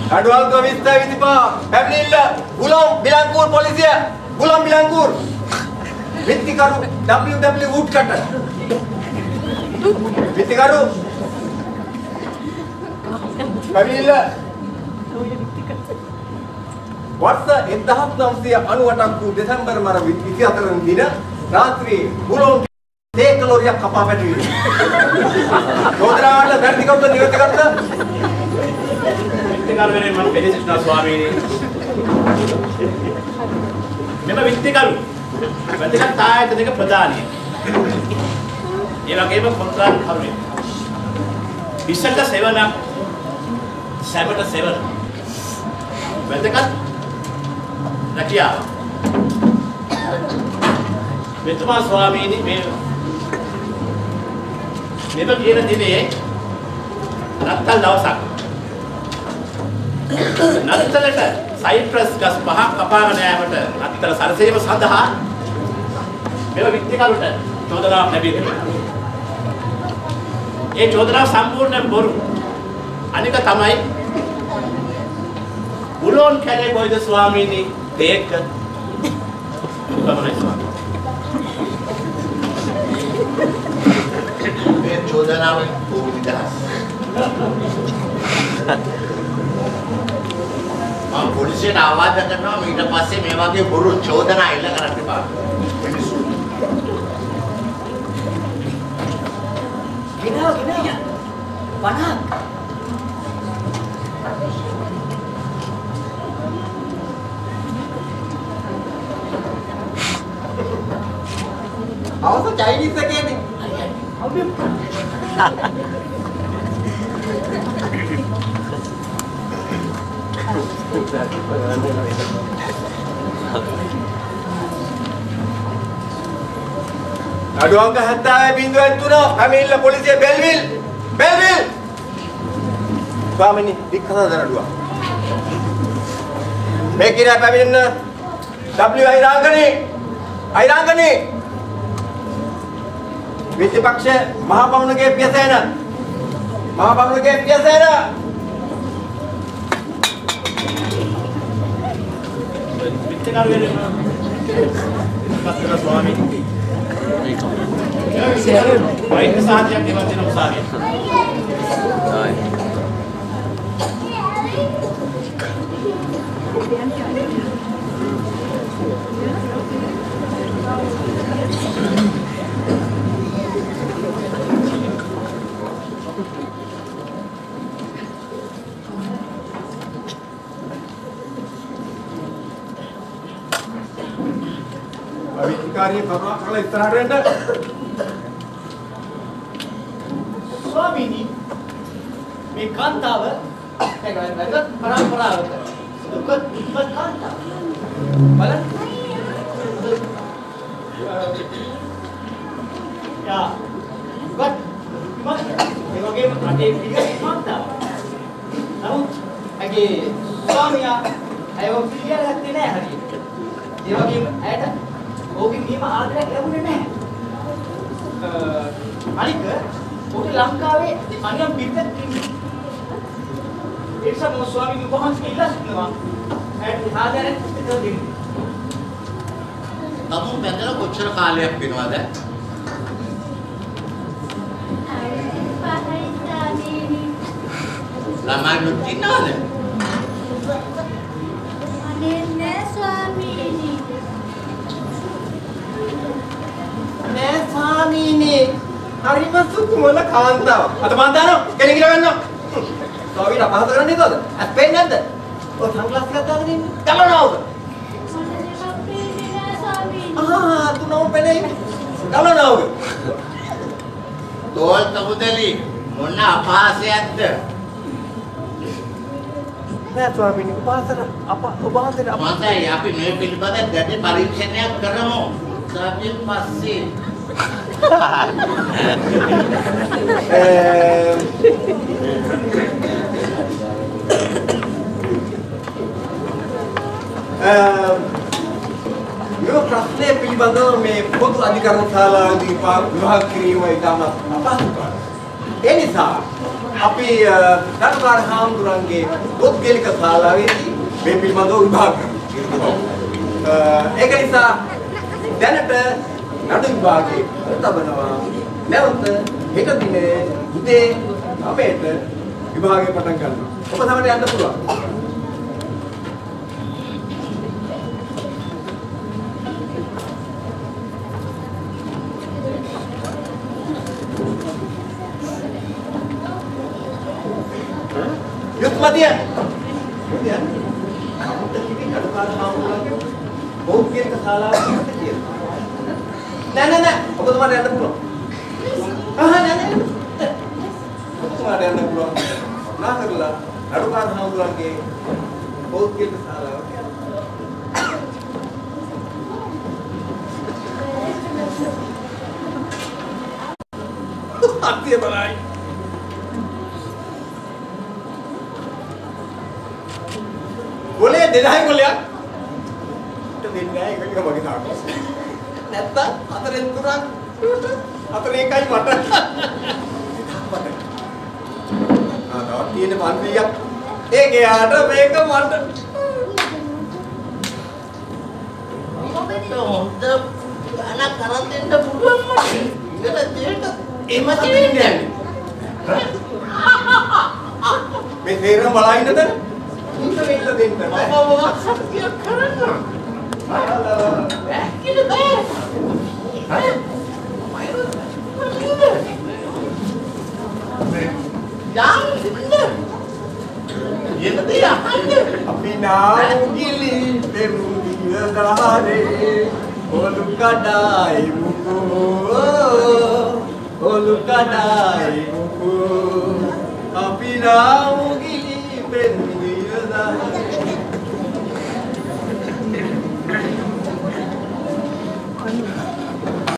Aduan ko vista pa. Pamilya Gulam Bilangkur polisia. Gulam Bilangkur. Vittikaru WW woodcutter. Vittikaru. Pamilya. Warsa 1998 Desember mara 24 dina ratri Gulam ते कलोरिया कपा बैठी हुई चौधरा वाला धरती का तो नियुक्त करता वित्तकार मेरे मन पहले कृष्णा स्वामी ने मैं वित्तकार ताय तो देखा प्रधान है ये वाकई में पंद्रह खबरें बिस्तर का सेवन आप सेवन वित्तकार रखिया वित्तमा स्वामी ने මේක කියන දිනේ නත්තල් දවසක් නත්තලට සයිප්‍රස් ගස් පහක් කපාගෙන යෑමට නත්තල සරසේම සඳහා මේව විත්තිකරුට චෝදනාවක් ලැබෙන්නේ. ඒ චෝදනාව සම්පූර්ණයෙන් බොරු. අනික තමයි බුලෝන් කැලේ කොයිද ස්වාමීනි තේක තමයි ස්වාමී. චෝදනාවෙන් පොලිදහස් මම පොලිසියට ආවාද කරනවා ඊට පස්සේ මේ වගේ බොරු චෝදනා එල්ල කරන්න එපා මිනිස්සු ගිනා 50ක් අවස චයිනීස් එකේදී Aduh angka hatta binduan tu no kami illa polisi Belville Suami ni dikata dana dua Mekira pamilna W Airangani वित्तपक्ष महापौन के प्यसेना वित्तकार वेरे पत्र स्वामी वैद्य साध्य निवंजन उसावे Vittikaariya කරුණා කරලා ඉස්සරහට එන්න ස්වාමීනි මේ කාන්තාව වැදගත් පරම්පරාවක දුක කාන්තාව බලන්න යා ගොඩ මේ වගේම අටේ පිළිගත් කාන්තාව නමුත් ඇගේ ස්වාමියා අයව පිළිගන්නේ නැහැ හරියට ඒ වගේම ඇයට ඕකේ නියම ආදරයක් ලැබුණේ නැහැ. අනික ඕකේ ලංකාවේ අනියම් පිටත් ඉන්නේ. ඒ නිසා මම ස්වාමීන් වහන්සේ ඉල්ලා සිටිනවා. ඇයට ආදරයක් දෙන්න. තමුන් බැඳලා කොච්චර කාලයක් වෙනවද? ළමයි ඉන්නවද? අනේ නෑ ස්වාමීනි. නෑ ස්වාමීනි. හරිම සුකුමල කාන්තාව. අත මන් දානවා. කෙලින් ගිල ගන්නවා. ස්වාමීන් අපහාස කරන්නේ නේද? අත් පේන්නේ නැද්ද? ඔය සන්ග්ලාස් එකක් දාගෙන ඉන්නේ. ගලනවා. තුනම පෙනේ. ගලනවා. තෝල් තමුදලි මොන අපහාසයක්ද? නෑ ස්වාමීනි උපාසන මතයි අපි මේ පිළිබඳ ගැටි පරීක්ෂණයක් කරමු. සාපින් පස්සේ මේ ප්‍රශ්නේ පිළිබඳව මේ පොදු අධිකරණ ශාලාවේදී විවාහ කිරීම ඉතාම අපහසුයි. ඒ නිසා අපි කටුකාර හාමුදුරන්ගේ පොත්ගලික ශාලාවේදී මේ පිළිබඳව විභාග කරනවා. ඒක නිසා දැනට නඩු විභාගයේ තබනවා. නැවත හෙට දිනේ උදේ 9ට විභාගය පටන් ගන්නවා. ඔබ තමයි යන්න පුළුවන්. Yusmadian. Kemudian kamu terkini kata haamudurange බෞද්ධික ශාලාවක් තියෙනවා. නෑ ඔබතුමාට යන්න පුළුවන්. නෑ ඔබතුමාට යන්න පුළුවන්. නා කරලා අඩුකාර හාමුදුරන්ගේ බෞද්ධික ශාලාවක් අත්‍ය බලයි. बोले දෙදායි කොලයක් දෙන්නේ නැහැ ඒක නිකන් වගේ තාක්කස් නැත්තම් අතරෙන් තුනක් අතර එකයි මට තවත් තියෙන 500ක් ඒක යාට මේක මට මොකද හොඳ අනක් කරන් දෙන්න පුළුවන් මට ඉතල දෙයට එම දෙන්නේ මේ තේරම බලා ඉන්නද ඉන්න දෙන්න බෑ මොකක් සත්‍යයක් කරන්න බැක්කිද බෑ අපි නාගිලි පෙරුදිය ගහරේ ඔලු කඩායි මුකෝ අපි නා